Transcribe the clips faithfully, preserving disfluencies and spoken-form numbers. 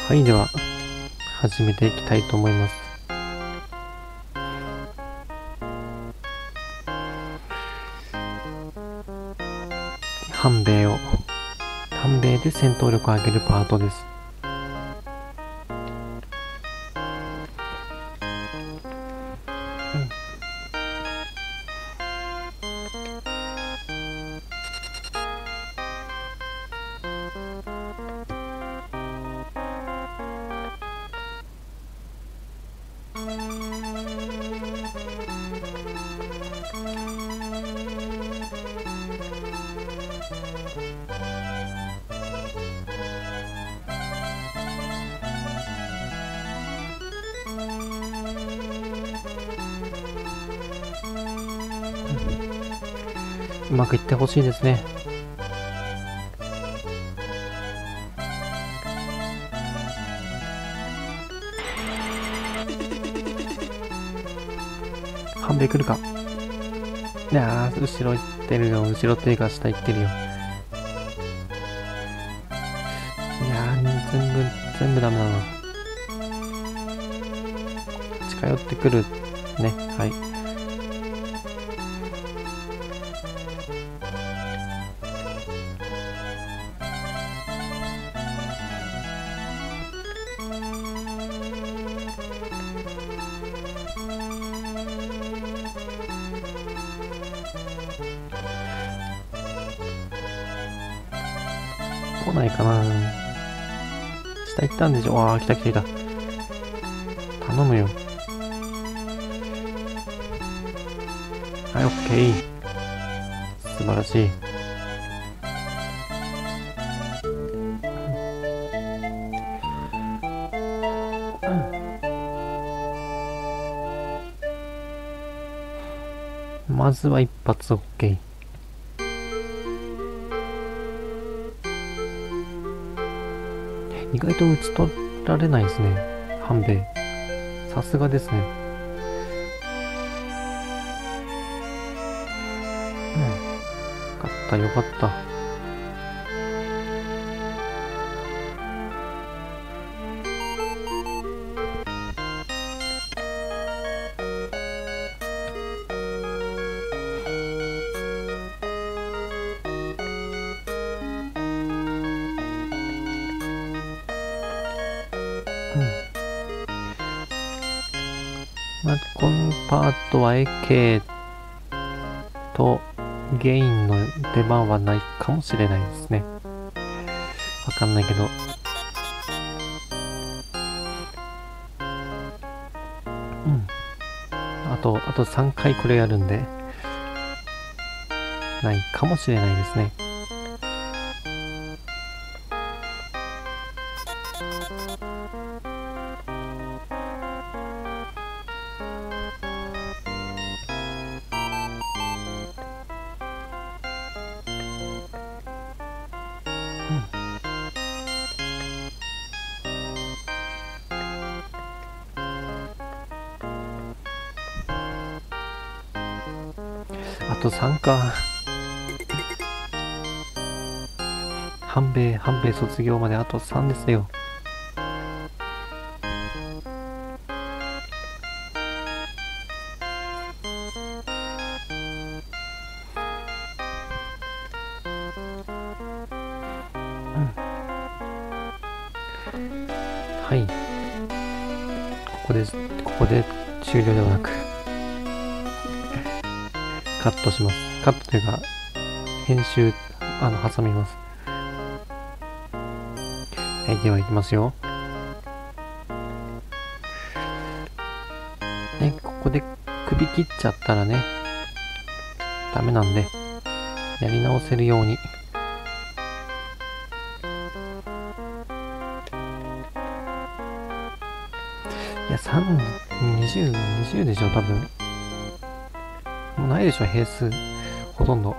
はい、では始めていきたいと思います。半米を半米で戦闘力を上げるパートです。うまくいってほしいですね。半米来るか。いやー、後ろ行ってるよ。後ろっていうか下行ってるよ。いやー、全部全部ダメだな。近寄ってくるね。はい。来ないかな。下行ったんでしょ。ああ、来た来た来た。頼むよ。はい、オッケー。素晴らしい。まずは一発 OK。 意外と打ち取られないですね、半米。さすがですね。うん、よかったよかった。まあ、このパートは エーケー とゲインの出番はないかもしれないですね。わかんないけど。うん。あと、あとさんかいこれやるんで、ないかもしれないですね。あとさんか。半米、半米卒業まであとさんですよ。はい。ここで、ここで終了ではなく、カットします。カットというか、編集、あの、挟みます。はい、では行きますよ。ね、ここで首切っちゃったらね、ダメなんで、やり直せるように。いや、さん、にじゅう、にじゅうでしょ、多分。もうないでしょ、平数。ほとんど。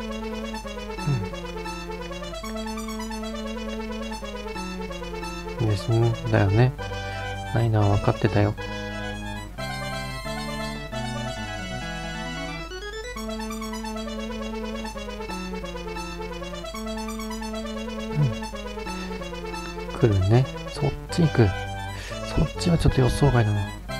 でですんだよね。ないのは分かってたよ。来るね。そっち行く。そっちはちょっと予想外だな。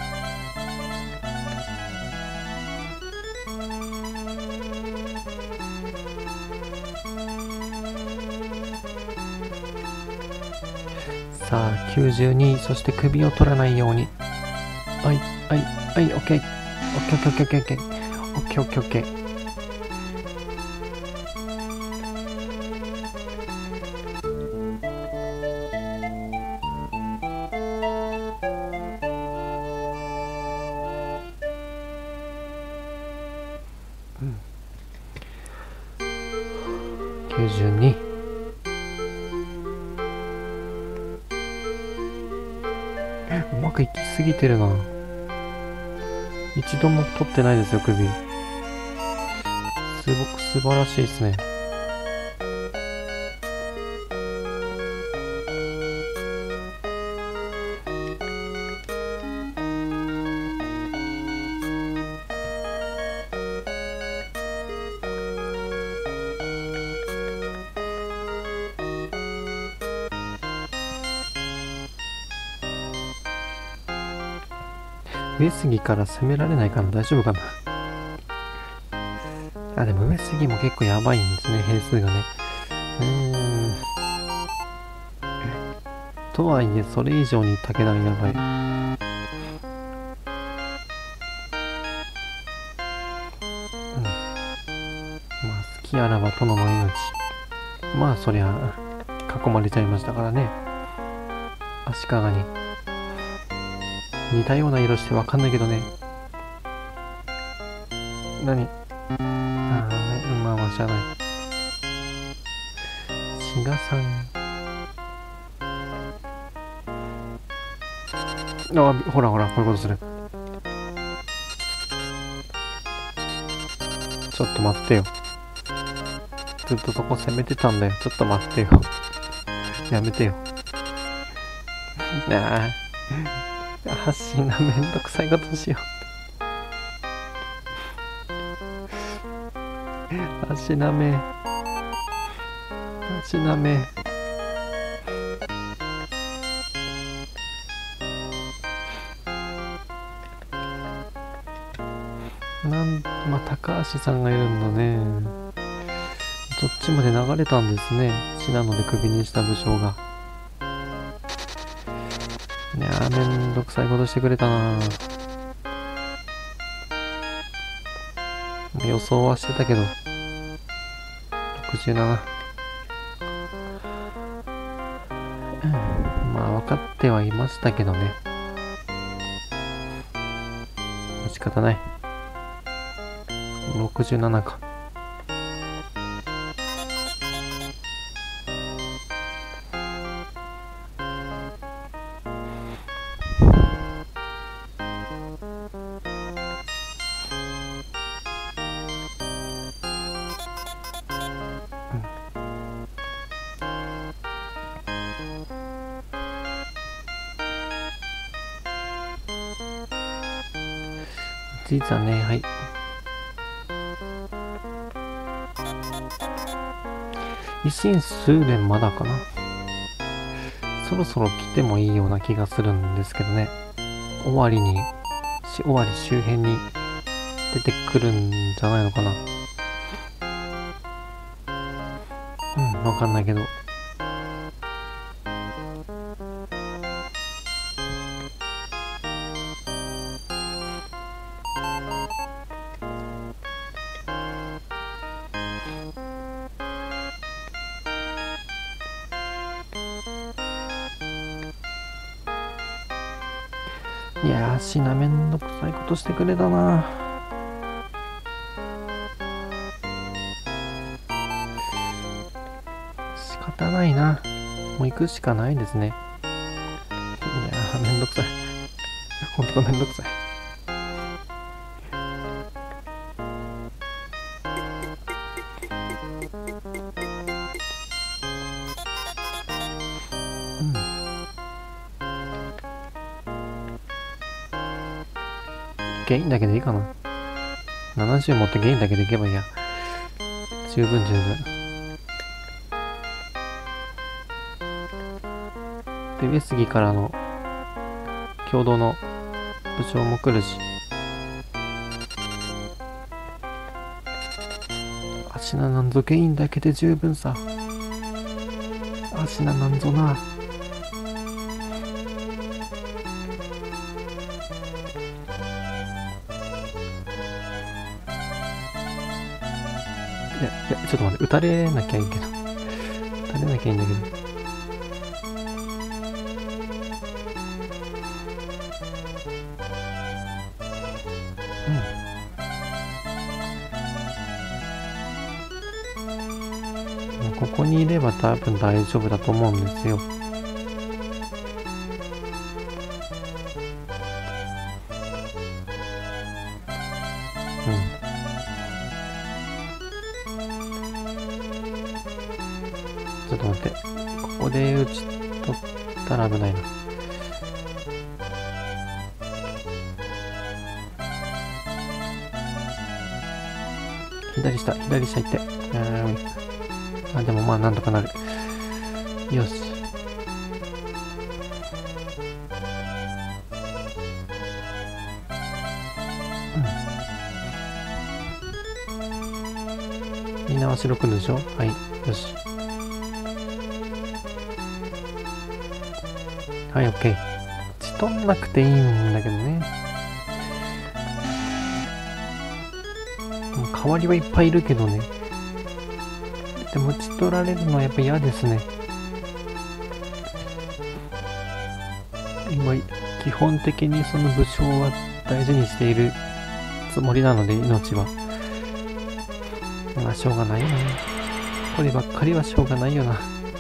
さあきゅうじゅうに、そして首を取らないように。はいはいはい、オッケーオッケーオッケーオッケーオッケーオッケーオッケーオッケー。きゅうじゅうに。うまくいきすぎてるな。一度も取ってないですよ、首。すごく素晴らしいですね。上杉から攻められないかな。大丈夫かな。あ、でも上杉も結構やばいんですね、兵数がね。うーん。とはいえ、それ以上に武田がやばい。うん。まあ、好きあらば殿の命。まあ、そりゃ、囲まれちゃいましたからね。足利に。似たような色してわかんないけどね。何？ああ、まあまあしゃあない。志賀さん。あ、ほらほら、こういうことする。ちょっと待ってよ。ずっとそこ攻めてたんだよ。ちょっと待ってよ。やめてよ。ああ。発信がめんどくさいことしよう。足なめ。足なめ。なん、まあ、高橋さんがいるんだね。そっちまで流れたんですね。信濃でクビにした武将が。いやー、めんどくさいことしてくれたな。予想はしてたけど。ろくじゅうなな。まあ分かってはいましたけどね。仕方ない。ろくじゅうななか。実はね、はい。維新数年まだかな。そろそろ来てもいいような気がするんですけどね。終わりに、終わり周辺に出てくるんじゃないのかな。うん、わかんないけど。いやー、しなめんどくさいことしてくれたな。仕方ないな。もう行くしかないですね。いやー、めんどくさい。ほんとめんどくさい。うん。 ゲインだけでいいかな。ななじゅう持ってゲインだけでいけばいいや。十分十分。で、上杉からの共同の武将も来るし。アシナなんぞゲインだけで十分さ。アシナなんぞな。いや、いや、ちょっと待って、撃たれなきゃいいけど。撃たれなきゃいいんだけど。うん。ここにいれば多分大丈夫だと思うんですよ。うん。ちょっと待って。ここで打ち取ったら危ないな。左下、左下行って。あ、でもまあなんとかなる。よし。うん。みんなは白くるでしょ？はい。よし。はい、オッケー。血取んなくていいんだけどね。もう代わりはいっぱいいるけどね。でも血取られるのはやっぱ嫌ですね。今、基本的にその武将は大事にしているつもりなので、命は。まあ、しょうがないよな。こればっかりはしょうがないよな。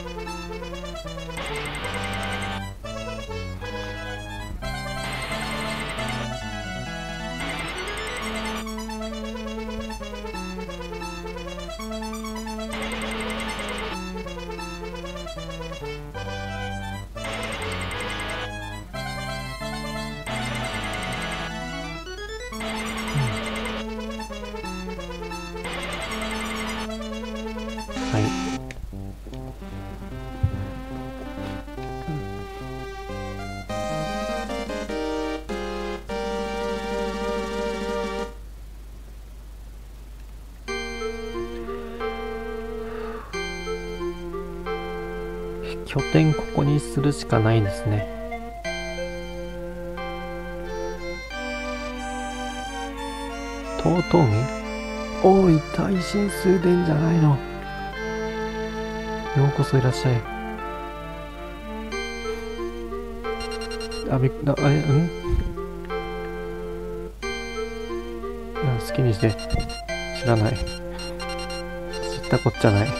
はい。拠点ここにするしかないですね。遠江？おい、大神数伝じゃないの。ようこそいらっしゃい。あ、びっくり、あ、え、ん？好きにして。知らない。知ったこっちゃない。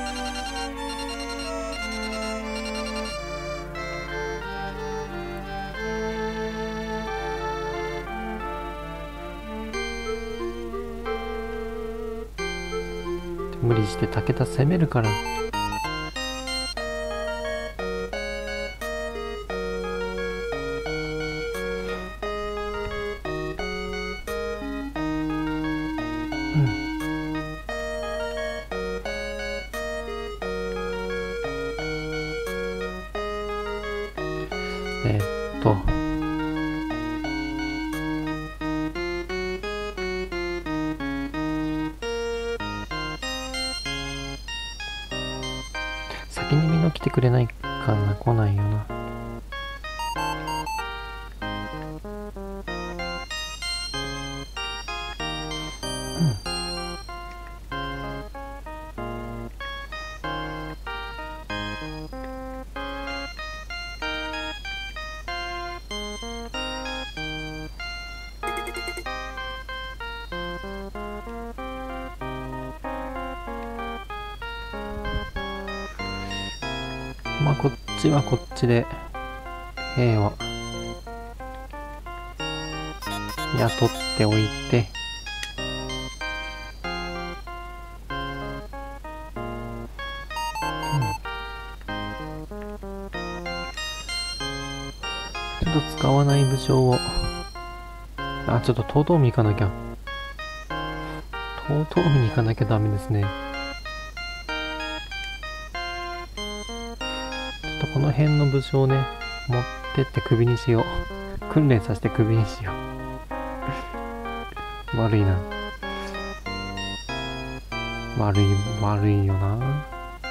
無理して武田攻めるから。えー、っと先にみんな来てくれないかな。来ないよな。まあこっちはこっちで兵は雇っておいて、ちょっと使わない武将をあ、ちょっとトートーミ行かなきゃ。トートーミに行かなきゃダメですね。ちょっとこの辺の武将をね、持ってって首にしよう。訓練させて首にしよう。悪いな。悪い、悪いよな。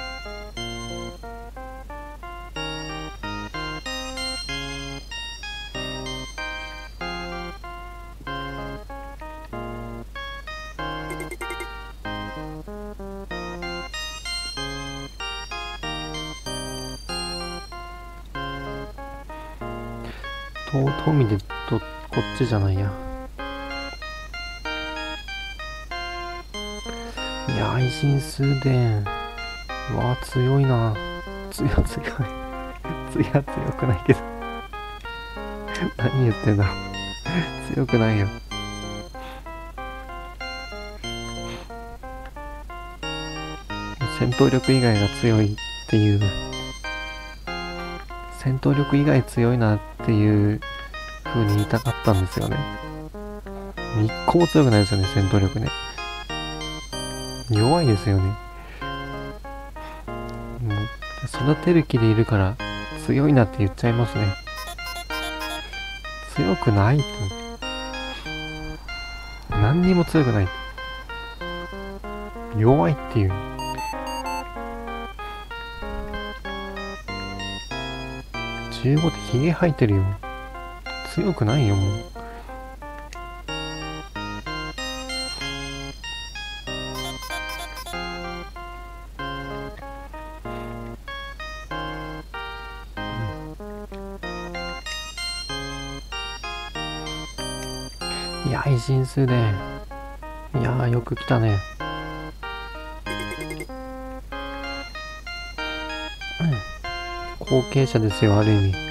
トートーミでと、こっちじゃないや。いや、愛心数伝。わあ、強いな。強い、強い。強い、強くないけど。何言ってんだろう。強くないよ。戦闘力以外が強いっていう。戦闘力以外強いなっていう風に言いたかったんですよね。一個も強くないですよね、戦闘力ね。弱いですよね。もう育てる気でいるから強いなって言っちゃいますね。強くないって何にも強くない。弱いっていう。じゅうごでヒゲ生えてるよ。強くないよもう。いや、愛心数で。いやー、よく来たね。後継者ですよ、ある意味。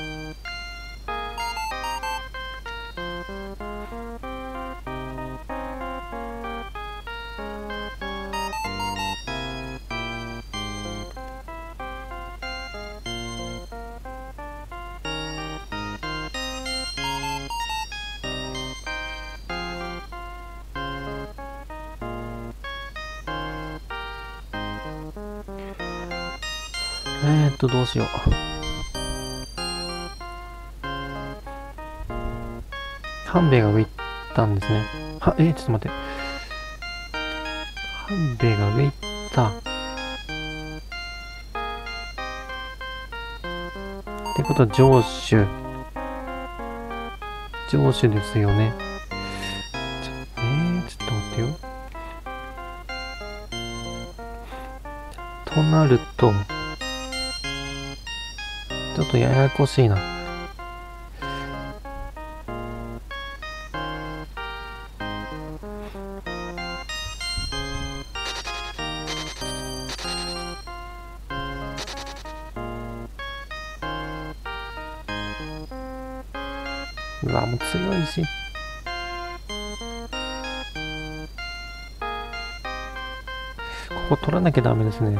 えーっと、どうしよう。半兵衛が上行ったんですね。は、えー、ちょっと待って。半兵衛が上行った。ってことは上手。上手ですよね。ちょ、えー、ちょっと待ってよ。となると、ちょっとややこしいな。うわ、もう強いし。ここ取らなきゃダメですね。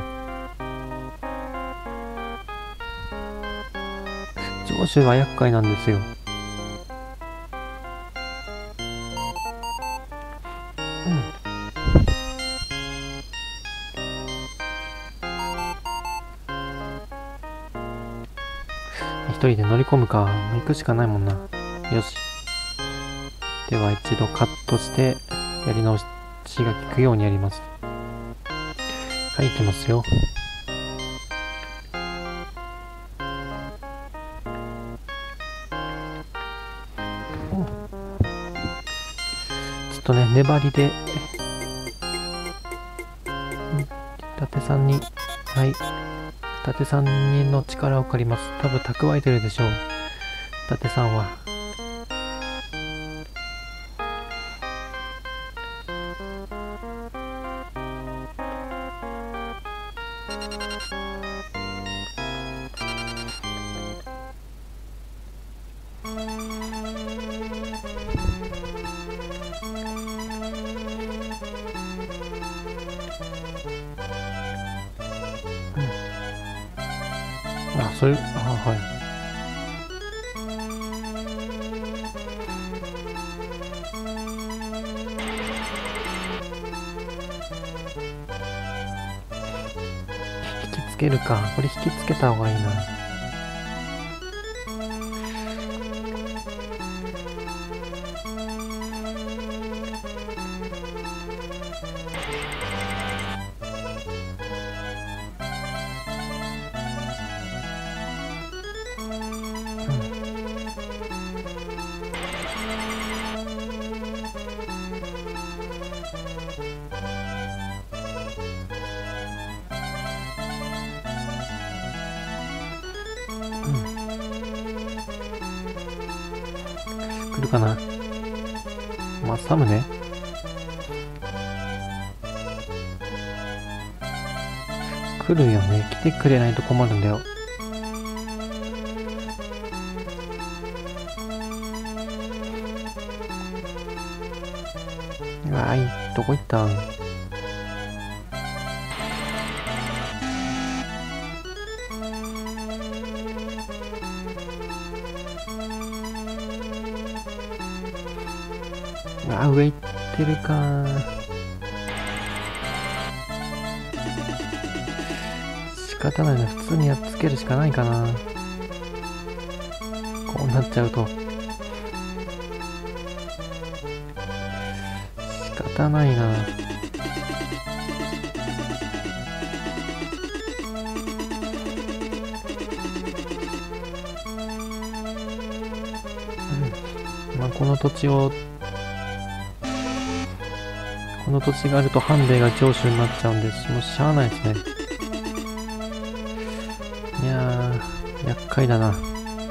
上手は厄介なんですよ。うん。一人で乗り込むか。行くしかないもんな。よし。では一度カットして、やり直しが効くようにやります。はい、行きますよ。ちょっとね、粘りで、伊達さんに、はい、伊達さんにの力を借ります。多分蓄えてるでしょう。伊達さんは。あ、そういう、あ、はい。 けるか。これ引きつけた方がいいな。来るかな。まあ、サムね。来るよね。来てくれないと困るんだよ。うわーい、どこ行ったん。あ、上行ってるかー。仕方ないな。普通にやっつけるしかないかな。こうなっちゃうと。仕方ないな。うん。まあ、この土地をこの土地があると半兵衛が城主になっちゃうんで、もうしゃあないですね。いやー、厄介だな。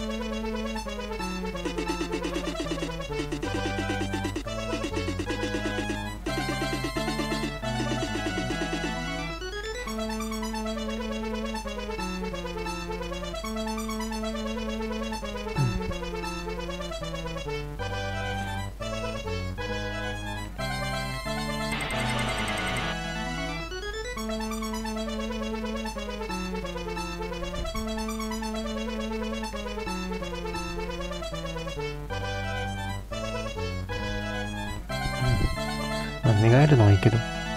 まあ、寝返るのはいいけど。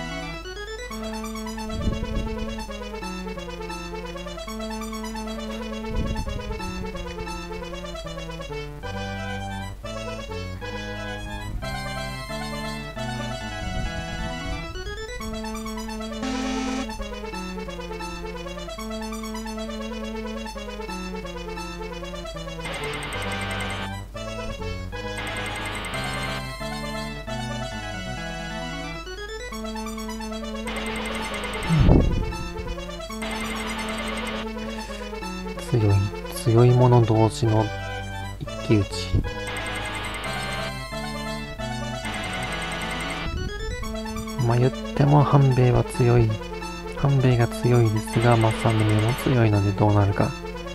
強い、強い者同士の一騎打ち。まあ言っても半兵衛は強い。半兵衛が強いですが、政宗も強いのでどうなるか。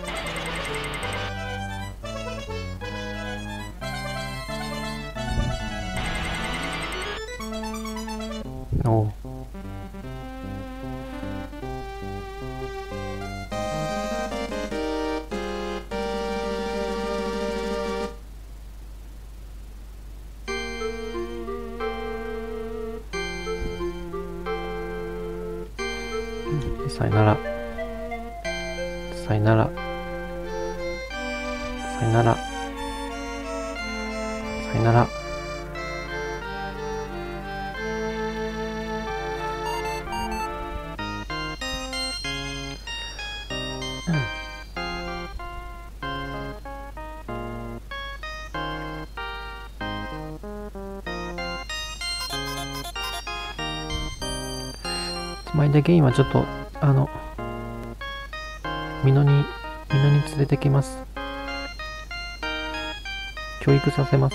おう。さよなら。さよなら。さよなら。さよなら。つまりだけ今ちょっとあの美濃に美濃に連れてきます。教育させます。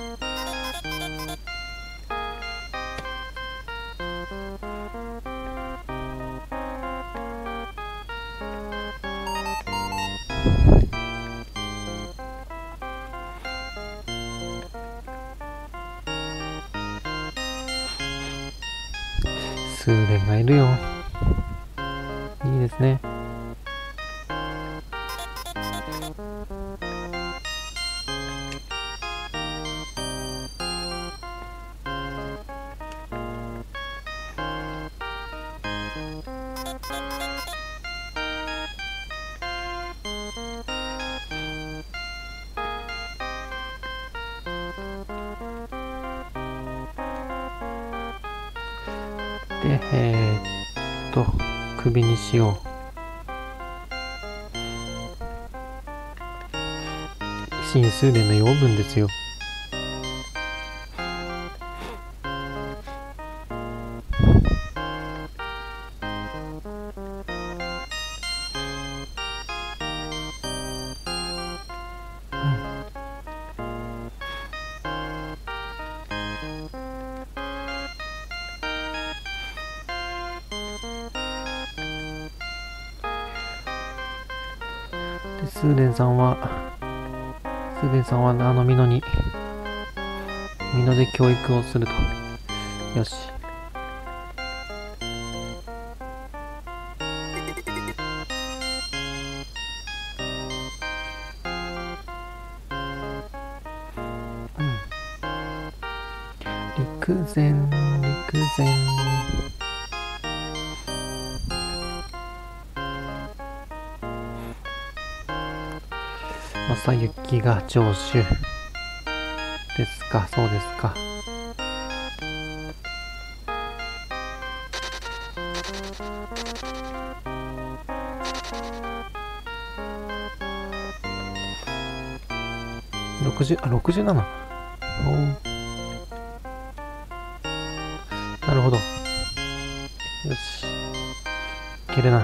スーレンがいるよ。いいですね。 で、えー、っと、首にしよう。新数年の養分ですよ。で、スーデンさんは、スーデンさんはあの美濃に、美濃で教育をすると。よし。うん。陸前、陸前。正行が城主ですか。そうですか。ろくじゅう、あ、ろくじゅうなな。おー、なるほど。よし。いけるな。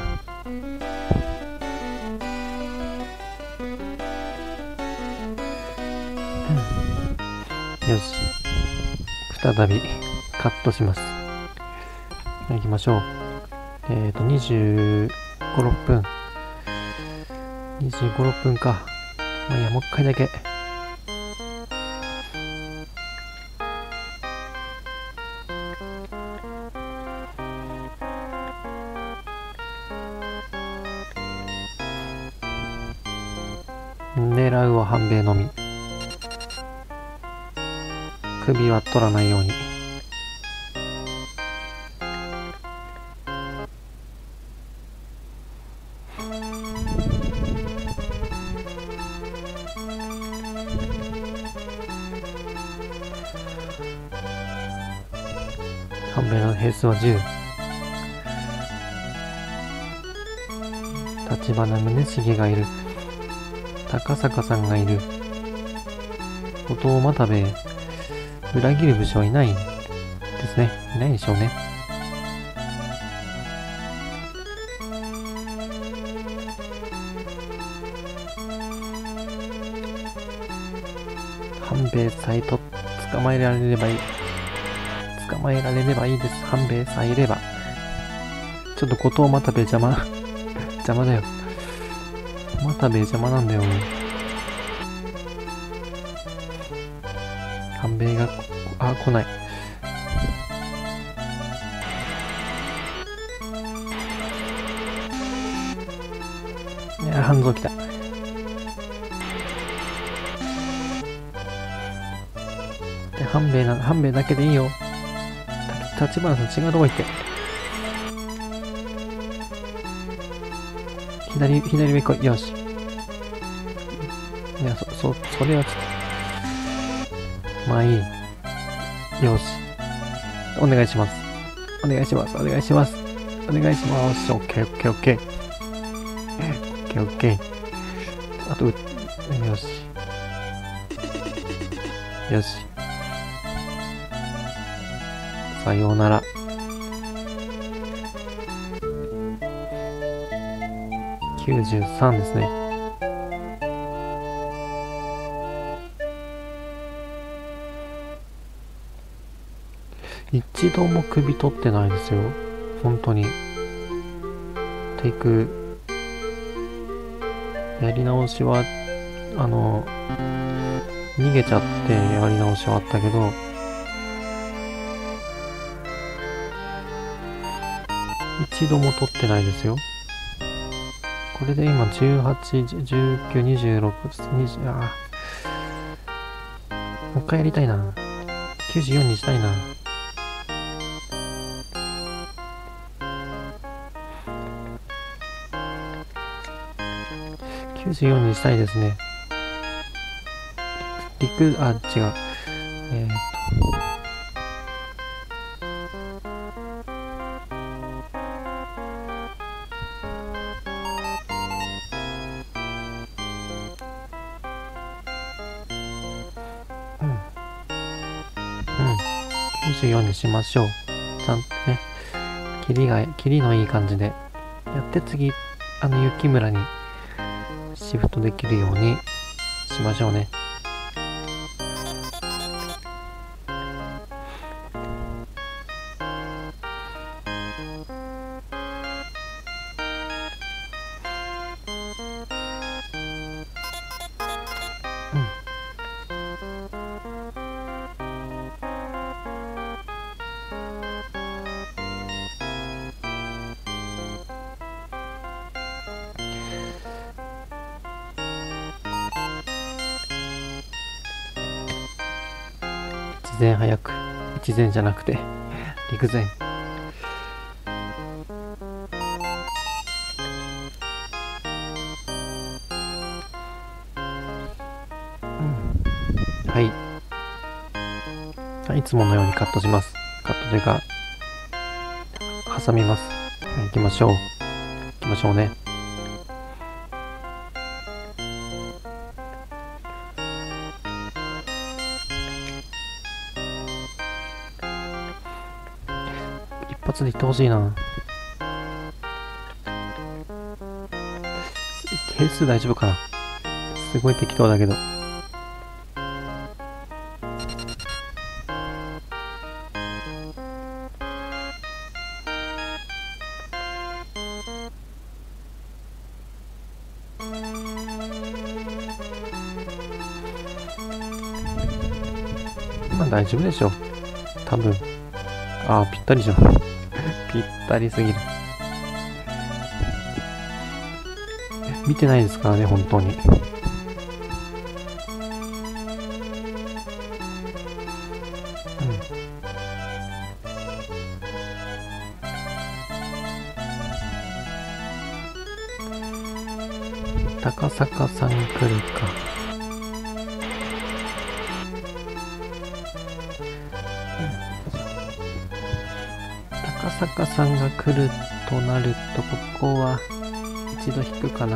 よし。再びカットします。行きましょう。えっと、にじゅうご、ろっぷん。にじゅうご、ろっぷんか。まあいいや、もう一回だけ。狙うは半兵衛のみ。首は取らないように。半兵衛の兵数はじゅう。立花宗茂がいる。高坂さんがいる。後藤又兵衛。裏切る武将はいないですね。いないでしょうね。半兵衛さえと捕まえられればいい。捕まえられればいいです。半兵衛さえいれば。ちょっと後藤又兵衛邪魔。邪魔だよ。又兵衛邪魔なんだよ。半兵衛が、あ、来ない。いや、半蔵来た。で、半兵衛な、半兵衛だけでいいよ。た、立花さん違うとこ行って。左、左上来い。よし。いや、そ、そ、それはちょっと。まあいい。よし。お願いします。お願いします。お願いします。お願いします。オッケーオッケーオッケー。オッケーオッケー。あと、よし。よし。さようなら。きゅうじゅうさんですね。一度も首取ってないですよ。本当に。テイク、やり直しは、あの、逃げちゃってやり直しはあったけど、一度も取ってないですよ。これで今じゅうはち、じゅうきゅう、にじゅうろく、にじゅう、ああ。もう一回やりたいな。きゅうじゅうよんにしたいな。きゅうじゅうよんにしたいですね。陸、あ、違う。えー、っにじゅうよんにしましょう。ちゃんとね、キリが、キリのいい感じでやって次、あの雪村にシフトできるようにしましょうね。一前早く、一前じゃなくて陸前。はい、いつものようにカットします。カットというか挟みます。はい、行きましょう。行きましょうね。一発でいってほしいな。点数大丈夫かな。すごい適当だけど。まあ大丈夫でしょう。多分。ああ、ぴったりじゃん。ぴったりすぎる。見てないですからね、本当に。うん、高坂さん来るか。高坂さんが来るとなると、ここは一度引くかな。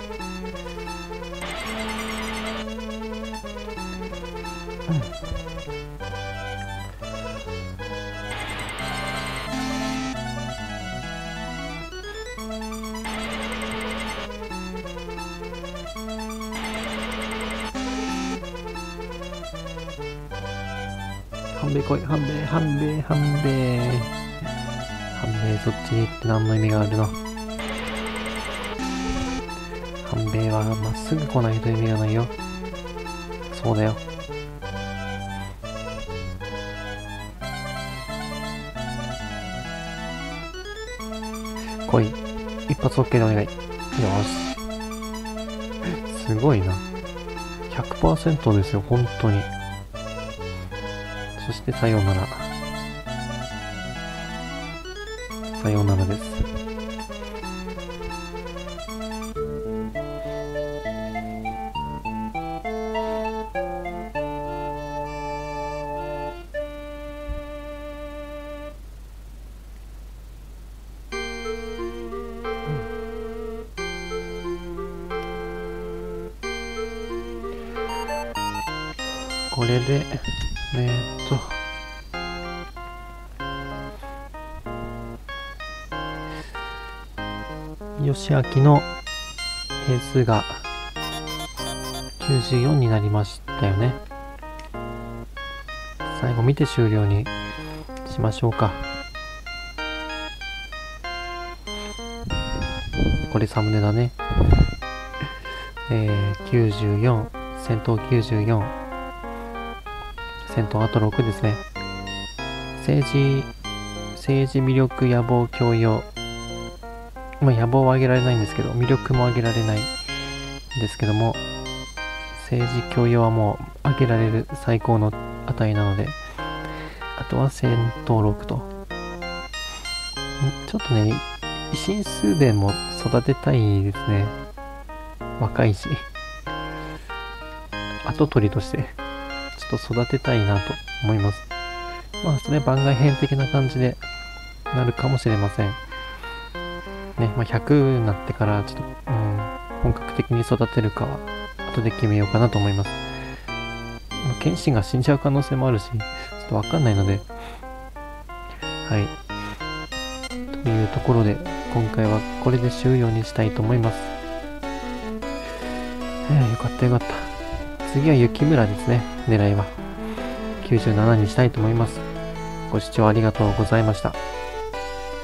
半兵衛来い、半兵衛、半兵衛、半兵衛。半兵衛そっちに行って何の意味があるの。半兵衛はまっすぐ来ないと意味がないよ。そうだよ。来い。一発 OK でお願い。よし。すごいな。ひゃくパーセント ですよ、本当に。そしてさようなら。さようならです。これで、えーっと、吉明の兵数がきゅうじゅうよんになりましたよね。最後見て終了にしましょうか。これサムネだね。えー、きゅうじゅうよん、戦闘きゅうじゅうよん、戦闘あとろくですね。政治、政治魅力野望教養。まあ野望は上げられないんですけど、魅力も上げられないんですけども、政治教養はもう上げられる最高の値なので、あとは戦闘ろくと。ちょっとね、維新数伝も育てたいですね。若いし。跡取りとして、ちょっと育てたいなと思います。まあ、それ番外編的な感じでなるかもしれません。ね、まあ、ひゃくになってからちょっと、うん、本格的に育てるかは後で決めようかなと思います。 剣心が死んじゃう可能性もあるし、ちょっとわかんないので、はい。というところで、今回はこれで終了にしたいと思います。えー、よかったよかった。次は雪村ですね、狙いは。きゅうじゅうななにしたいと思います。ご視聴ありがとうございました。